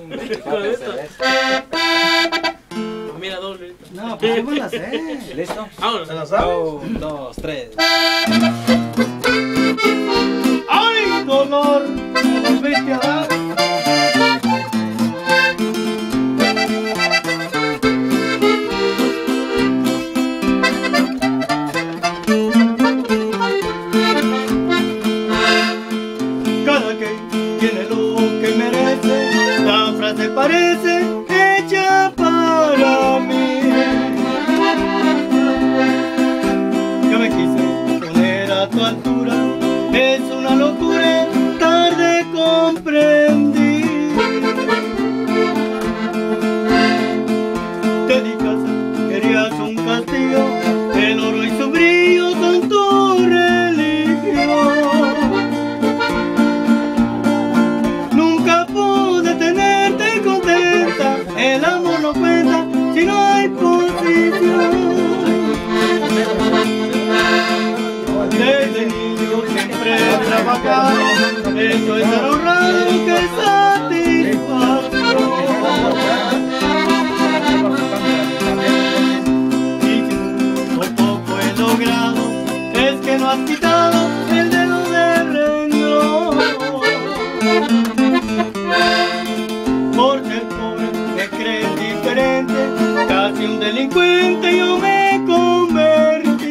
Mira, doble. No, pues ¿cómo la sé? ¿Listo? Vámonos. ¿Se la sabe? 1, 2, 3. ¡Ay, dolor! Me volviste a dar. Cada que tiene lo que merece, la frase parece hecha para mí. Yo me quise poner a tu altura, es una locura, tarde comprendí. Te di casa, querías un castillo, el oro y su brillo son tu religión. Nunca pude tenerte contenta, el amor no cuenta si no hay posición. Desde niño siempre he trabajado, eso es algo raro que satisfacción. Y si poco he logrado, es que no has quitado el dedo de renglón. Por ser pobre me crees diferente, casi un delincuente yo me convertí.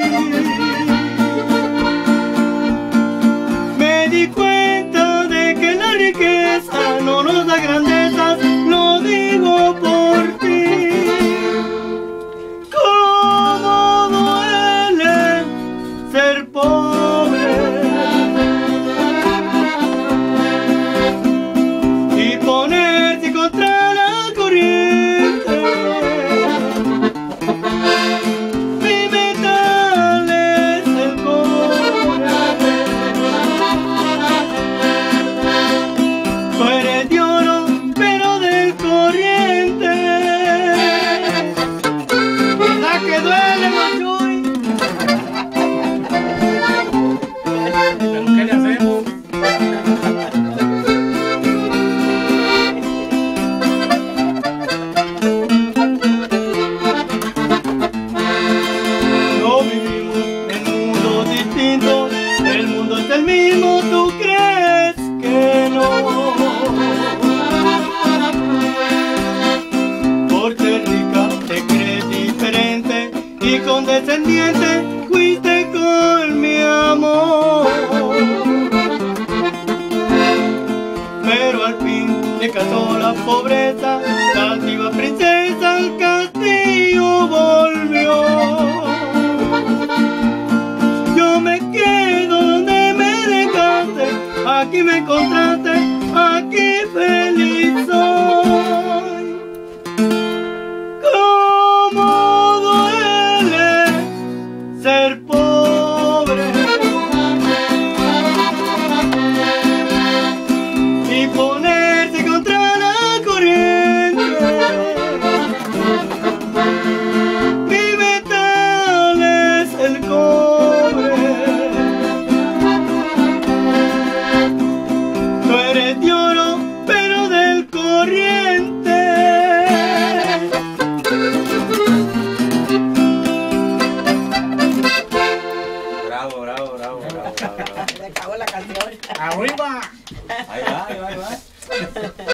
Me di cuenta de que la riqueza no nos da grandezas, lo digo por ti. Cómo duele ser pobre y ponerse contra la corriente. Mi metal es el cobre. Tú eres de oro, pero del corriente. ¿Verdad que duele, Machuy? ¿Pero qué le hacemos? No vivimos en mundos distintos, el mundo es el mismo, ¿tú crees que no? Por ser rica te crees diferente y condescendiente fuiste con mi amor. Pero al fin le casó la pobreza, la altiva princesa al castillo volvió. Yo me quedo donde me dejaste, aquí me encontraste.